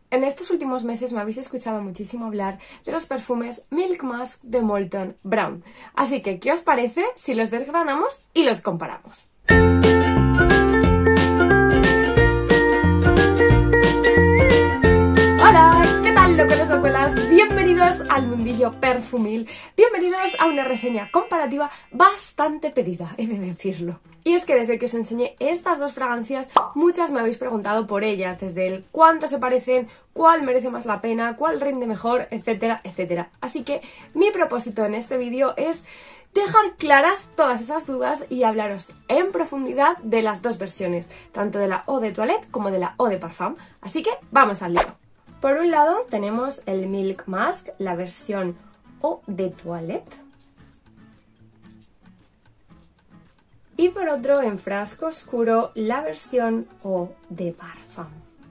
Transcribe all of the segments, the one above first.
En estos últimos meses me habéis escuchado muchísimo hablar de los perfumes Milk Musk de Molton Brown. Así que, ¿qué os parece si los desgranamos y los comparamos? ¡Hola! ¿Qué tal, locuelos, locuelas? Bienvenidos al mundillo perfumil. Bienvenidos a una reseña comparativa bastante pedida, he de decirlo. Y es que desde que os enseñé estas dos fragancias, muchas me habéis preguntado por ellas, desde el cuánto se parecen, cuál merece más la pena, cuál rinde mejor, etcétera, etcétera. Así que mi propósito en este vídeo es dejar claras todas esas dudas y hablaros en profundidad de las dos versiones, tanto de la Eau de Toilette como de la Eau de Parfum. Así que vamos al lío. Por un lado tenemos el Milk Musk, la versión Eau de Toilette. Y por otro, en frasco oscuro, la versión Eau de Parfum.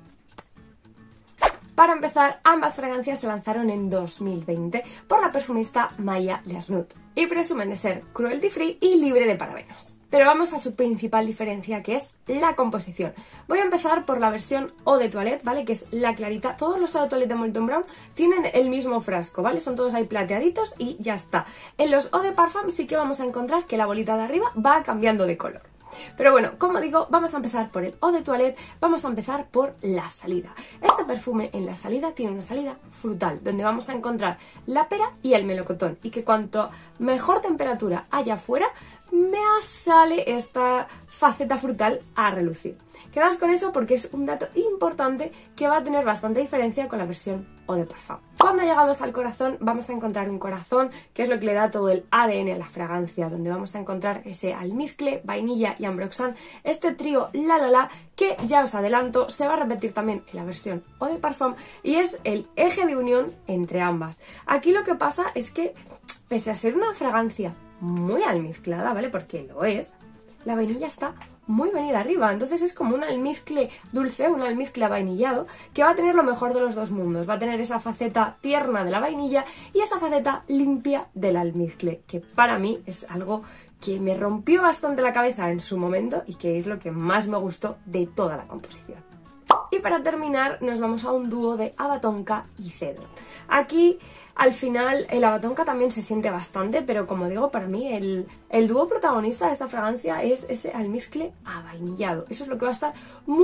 Para empezar, ambas fragancias se lanzaron en 2020 por la perfumista Maya Lernout y presumen de ser cruelty free y libre de parabenos. Pero vamos a su principal diferencia, que es la composición. Voy a empezar por la versión Eau de Toilette, ¿vale? Que es la clarita. Todos los Eau de Toilette de Molton Brown tienen el mismo frasco, ¿vale? Son todos ahí plateaditos y ya está. En los Eau de Parfum sí que vamos a encontrar que la bolita de arriba va cambiando de color. Pero bueno, como digo, vamos a empezar por el Eau de Toilette, vamos a empezar por la salida. Este perfume en la salida tiene una salida frutal, donde vamos a encontrar la pera y el melocotón, y que cuanto mejor temperatura haya afuera, más sale esta faceta frutal a relucir. Quedaos con eso porque es un dato importante que va a tener bastante diferencia con la versión Eau de Parfum. Cuando llegamos al corazón vamos a encontrar un corazón que es lo que le da todo el ADN a la fragancia, donde vamos a encontrar ese almizcle, vainilla y ambroxan, este trío la que ya os adelanto se va a repetir también en la versión Eau de Parfum y es el eje de unión entre ambas. Aquí lo que pasa es que, pese a ser una fragancia muy almizclada, ¿vale? Porque lo es, la vainilla está muy venida arriba, entonces es como un almizcle dulce, un almizcle avainillado que va a tener lo mejor de los dos mundos. Va a tener esa faceta tierna de la vainilla y esa faceta limpia del almizcle, que para mí es algo que me rompió bastante la cabeza en su momento y que es lo que más me gustó de toda la composición. Y para terminar nos vamos a un dúo de Avatonka y Cedro. Aquí al final el Avatonka también se siente bastante, pero como digo, para mí el dúo protagonista de esta fragancia es ese almizcle avainillado. Eso es lo que va a estar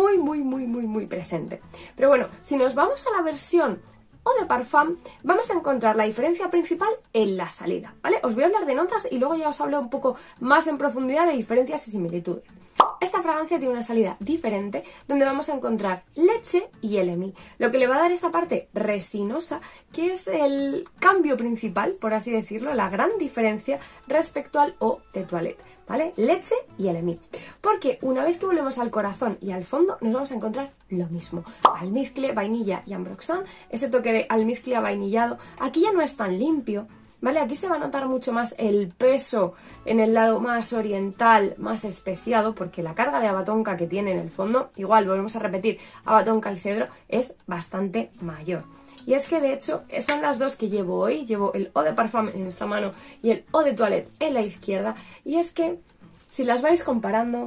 muy presente. Pero bueno, si nos vamos a la versión Eau de Parfum, vamos a encontrar la diferencia principal en la salida, ¿vale? Os voy a hablar de notas y luego ya os hablo un poco más en profundidad de diferencias y similitudes. Esta fragancia tiene una salida diferente donde vamos a encontrar leche y LMI, lo que le va a dar esa parte resinosa que es el cambio principal, por así decirlo, la gran diferencia respecto al Eau de Toilette, ¿vale? Leche y LMI. Porque una vez que volvemos al corazón y al fondo nos vamos a encontrar lo mismo. Almizcle, vainilla y ambroxan, ese toque de almizcle avainillado, aquí ya no es tan limpio, ¿vale? Aquí se va a notar mucho más el peso en el lado más oriental, más especiado, porque la carga de Avatonka que tiene en el fondo, igual volvemos a repetir, Avatonka y Cedro, es bastante mayor. Y es que de hecho son las dos que llevo hoy, llevo el Eau de Parfum en esta mano y el Eau de Toilette en la izquierda, y es que si las vais comparando,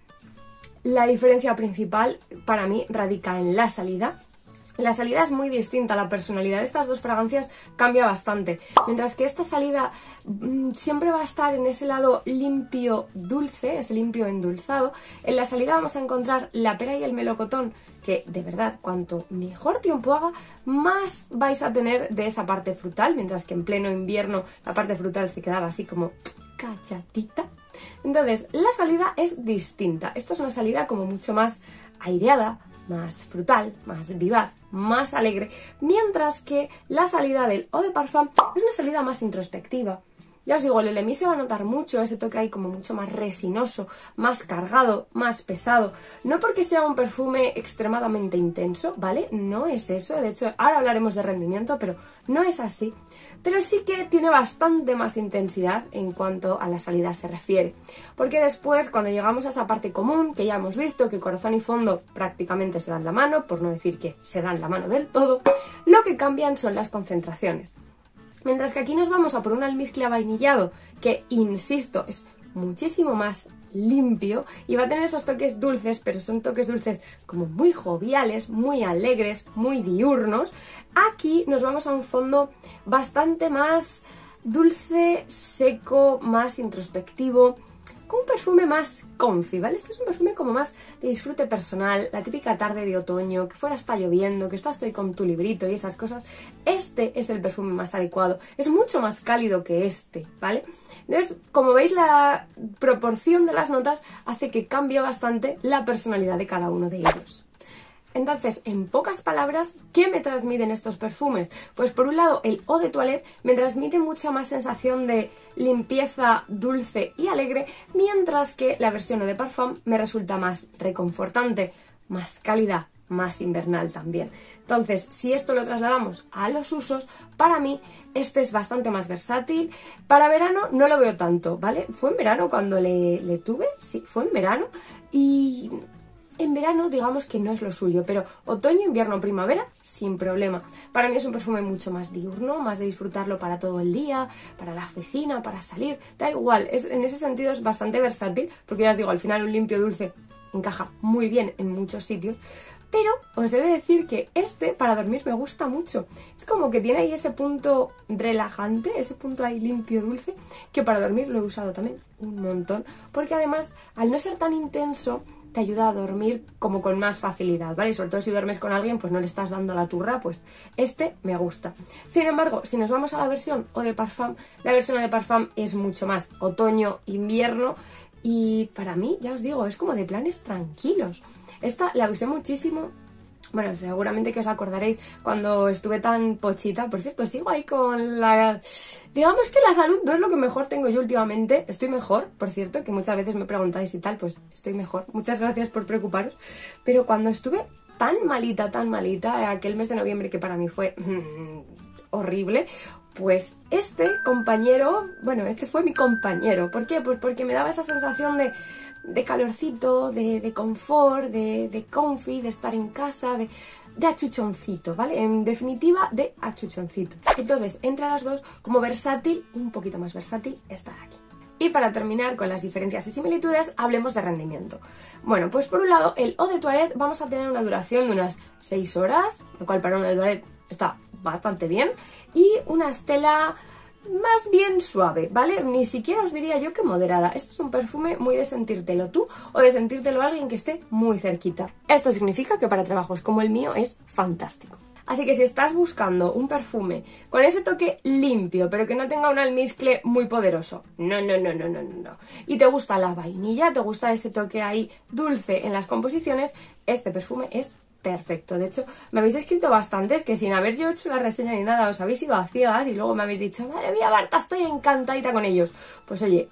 la diferencia principal para mí radica en la salida. La salida es muy distinta, la personalidad de estas dos fragancias cambia bastante, mientras que esta salida siempre va a estar en ese lado limpio dulce, ese limpio endulzado. En la salida vamos a encontrar la pera y el melocotón, que de verdad cuanto mejor tiempo haga, más vais a tener de esa parte frutal, mientras que en pleno invierno la parte frutal se quedaba así como cachatita. Entonces la salida es distinta, esta es una salida como mucho más aireada, más frutal, más vivaz, más alegre, mientras que la salida del Eau de Parfum es una salida más introspectiva. Ya os digo, el LMI se va a notar mucho, ese toque ahí como mucho más resinoso, más cargado, más pesado. No porque sea un perfume extremadamente intenso, ¿vale? No es eso, de hecho ahora hablaremos de rendimiento, pero no es así. Pero sí que tiene bastante más intensidad en cuanto a la salida se refiere. Porque después, cuando llegamos a esa parte común, que ya hemos visto que corazón y fondo prácticamente se dan la mano, por no decir que se dan la mano del todo, lo que cambian son las concentraciones. Mientras que aquí nos vamos a por un almizcle avainillado que, insisto, es muchísimo más limpio y va a tener esos toques dulces, pero son toques dulces como muy joviales, muy alegres, muy diurnos. Aquí nos vamos a un fondo bastante más dulce, seco, más introspectivo, con un perfume más comfy, ¿vale? Este es un perfume como más de disfrute personal, la típica tarde de otoño, que fuera está lloviendo, que estás tú con tu librito y esas cosas. Este es el perfume más adecuado, es mucho más cálido que este, ¿vale? Entonces, como veis, la proporción de las notas hace que cambie bastante la personalidad de cada uno de ellos. Entonces, en pocas palabras, ¿qué me transmiten estos perfumes? Pues por un lado, el Eau de Toilette me transmite mucha más sensación de limpieza, dulce y alegre, mientras que la versión Eau de Parfum me resulta más reconfortante, más cálida, más invernal también. Entonces, si esto lo trasladamos a los usos, para mí este es bastante más versátil. Para verano no lo veo tanto, ¿vale? Fue en verano cuando le tuve, sí, fue en verano y... En verano digamos que no es lo suyo, pero otoño, invierno, primavera, sin problema. Para mí es un perfume mucho más diurno, más de disfrutarlo para todo el día, para la oficina, para salir, da igual. En ese sentido es bastante versátil, porque ya os digo, al final un limpio dulce encaja muy bien en muchos sitios. Pero os he de decir que este para dormir me gusta mucho. Es como que tiene ahí ese punto relajante, ese punto ahí limpio, dulce, que para dormir lo he usado también un montón. Porque además, al no ser tan intenso, te ayuda a dormir como con más facilidad, ¿vale? Y sobre todo si duermes con alguien, pues no le estás dando la turra, pues este me gusta. Sin embargo, si nos vamos a la versión Eau de Parfum, la versión Eau de Parfum es mucho más otoño, invierno y para mí, ya os digo, es como de planes tranquilos. Esta la usé muchísimo. Bueno, seguramente que os acordaréis cuando estuve tan pochita. Por cierto, sigo ahí con la... Digamos que la salud no es lo que mejor tengo yo últimamente. Estoy mejor, por cierto, que muchas veces me preguntáis y tal, pues estoy mejor. Muchas gracias por preocuparos. Pero cuando estuve tan malita, aquel mes de noviembre que para mí fue horrible, pues este compañero, bueno, este fue mi compañero. ¿Por qué? Pues porque me daba esa sensación de calorcito, de confort, de comfy, de estar en casa, de achuchoncito, ¿vale? En definitiva, de achuchoncito. Entonces, entre las dos, como versátil, un poquito más versátil, está aquí. Y para terminar con las diferencias y similitudes, hablemos de rendimiento. Bueno, pues por un lado, el Eau de Toilette vamos a tener una duración de unas 6 horas, lo cual para un Eau de Toilette está bastante bien, y una estela más bien suave, ¿vale? Ni siquiera os diría yo que moderada. Esto es un perfume muy de sentírtelo tú o de sentírtelo a alguien que esté muy cerquita. Esto significa que para trabajos como el mío es fantástico. Así que si estás buscando un perfume con ese toque limpio, pero que no tenga un almizcle muy poderoso, no, y te gusta la vainilla, te gusta ese toque ahí dulce en las composiciones, este perfume es perfecto. De hecho, me habéis escrito bastantes que sin haber yo hecho la reseña ni nada, os habéis ido a ciegas y luego me habéis dicho, madre mía, Marta, estoy encantadita con ellos. Pues oye,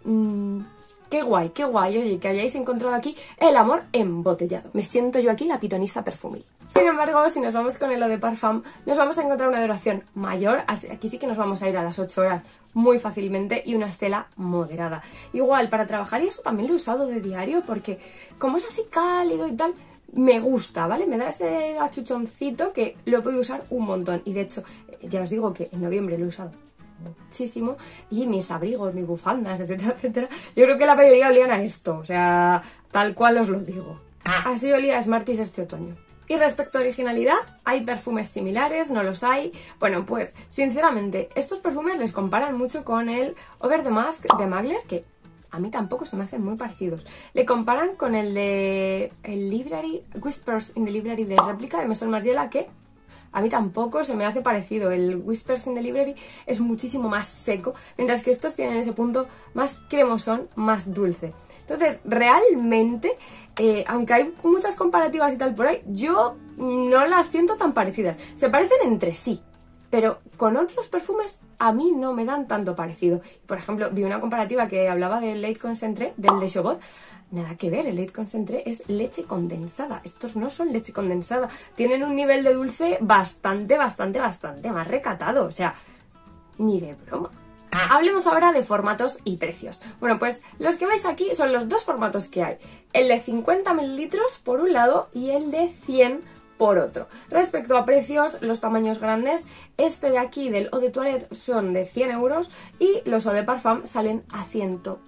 qué guay, oye, que hayáis encontrado aquí el amor embotellado. Me siento yo aquí la pitonisa perfumil. Sin embargo, si nos vamos con el Eau de Parfum, nos vamos a encontrar una duración mayor. Aquí sí que nos vamos a ir a las 8 horas muy fácilmente y una estela moderada. Igual, para trabajar, y eso también lo he usado de diario porque como es así cálido y tal, me gusta, ¿vale? Me da ese achuchoncito que lo puedo usar un montón. Y de hecho, ya os digo que en noviembre lo he usado muchísimo. Y mis abrigos, mis bufandas, etcétera, etcétera. Yo creo que la mayoría olían a esto. O sea, tal cual os lo digo. Así olía Smarties este otoño. Y respecto a originalidad, ¿hay perfumes similares? ¿No los hay? Bueno, pues, sinceramente, estos perfumes les comparan mucho con el Over the Mask de Mugler, que a mí tampoco se me hacen muy parecidos. Le comparan con el de el Library, Whispers in the Library de réplica de Maison Margiela, que a mí tampoco se me hace parecido. El Whispers in the Library es muchísimo más seco, mientras que estos tienen ese punto más cremosón, más dulce. Entonces, realmente, aunque hay muchas comparativas y tal por ahí, yo no las siento tan parecidas. Se parecen entre sí, pero con otros perfumes a mí no me dan tanto parecido. Por ejemplo, vi una comparativa que hablaba del Lait Concentré, del de Chobot. Nada que ver, el Lait Concentré es leche condensada. Estos no son leche condensada. Tienen un nivel de dulce bastante más recatado. O sea, ni de broma. Hablemos ahora de formatos y precios. Bueno, pues los que veis aquí son los dos formatos que hay. El de 50 ml por un lado y el de 100 por otro. Respecto a precios, los tamaños grandes, este de aquí del Eau de Toilette son de 100 € y los Eau de Parfum salen a 100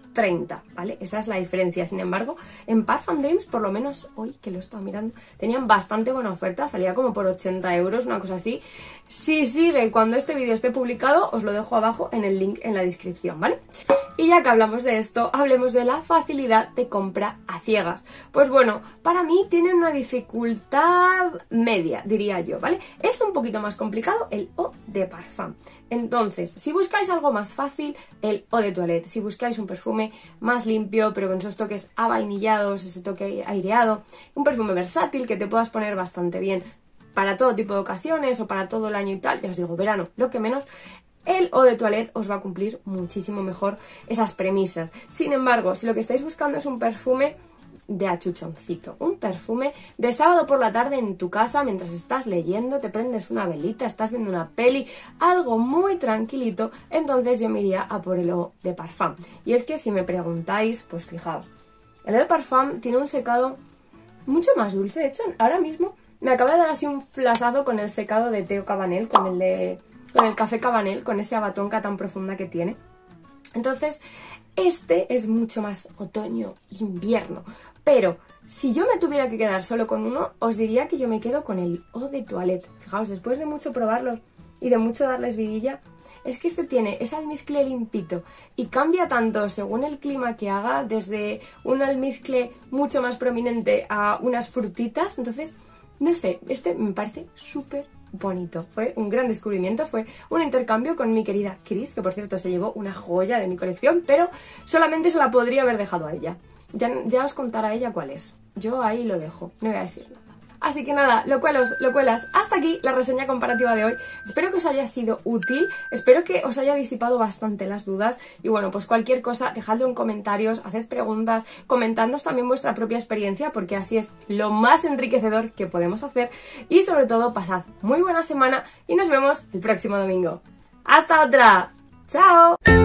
30, ¿vale? Esa es la diferencia. Sin embargo, en Parfum Dreams, por lo menos hoy que lo he estado mirando, tenían bastante buena oferta, salía como por 80 euros, una cosa así. Si sigue cuando este vídeo esté publicado, os lo dejo abajo en el link en la descripción, ¿vale? Y ya que hablamos de esto, hablemos de la facilidad de compra a ciegas. Pues bueno, para mí tienen una dificultad media, diría yo, ¿vale? Es un poquito más complicado el Eau de Parfum. Entonces, si buscáis algo más fácil, el Eau de Toilette. Si buscáis un perfume más limpio, pero con esos toques avainillados, ese toque aireado, un perfume versátil que te puedas poner bastante bien para todo tipo de ocasiones o para todo el año y tal, ya os digo, verano, lo que menos, el Eau de Toilette os va a cumplir muchísimo mejor esas premisas. Sin embargo, si lo que estáis buscando es un perfume de achuchoncito, un perfume de sábado por la tarde en tu casa mientras estás leyendo, te prendes una velita, estás viendo una peli, algo muy tranquilito, entonces yo me iría a por el Eau de Parfum. Y es que si me preguntáis, pues fijaos, el Eau de Parfum tiene un secado mucho más dulce. De hecho, ahora mismo me acaba de dar así un flashazo con el secado de Theo Cabanel, con el café Cabanel, con ese abatonca tan profunda que tiene. Entonces, este es mucho más otoño-invierno. Pero si yo me tuviera que quedar solo con uno, os diría que yo me quedo con el Eau de Toilette. Fijaos, después de mucho probarlo y de mucho darles vidilla, es que este tiene ese almizcle limpito y cambia tanto según el clima que haga, desde un almizcle mucho más prominente a unas frutitas. Entonces, no sé, este me parece súper bonito. Fue un gran descubrimiento, fue un intercambio con mi querida Chris, que por cierto se llevó una joya de mi colección, pero solamente se la podría haber dejado a ella. Ya os contará ella cuál es. Yo ahí lo dejo, no voy a decir nada. Así que nada, locuelas, hasta aquí la reseña comparativa de hoy. Espero que os haya sido útil, espero que os haya disipado bastante las dudas. Y bueno, pues cualquier cosa, dejadlo en comentarios, haced preguntas, comentadnos también vuestra propia experiencia, porque así es lo más enriquecedor que podemos hacer. Y sobre todo, pasad muy buena semana y nos vemos el próximo domingo. ¡Hasta otra! ¡Chao!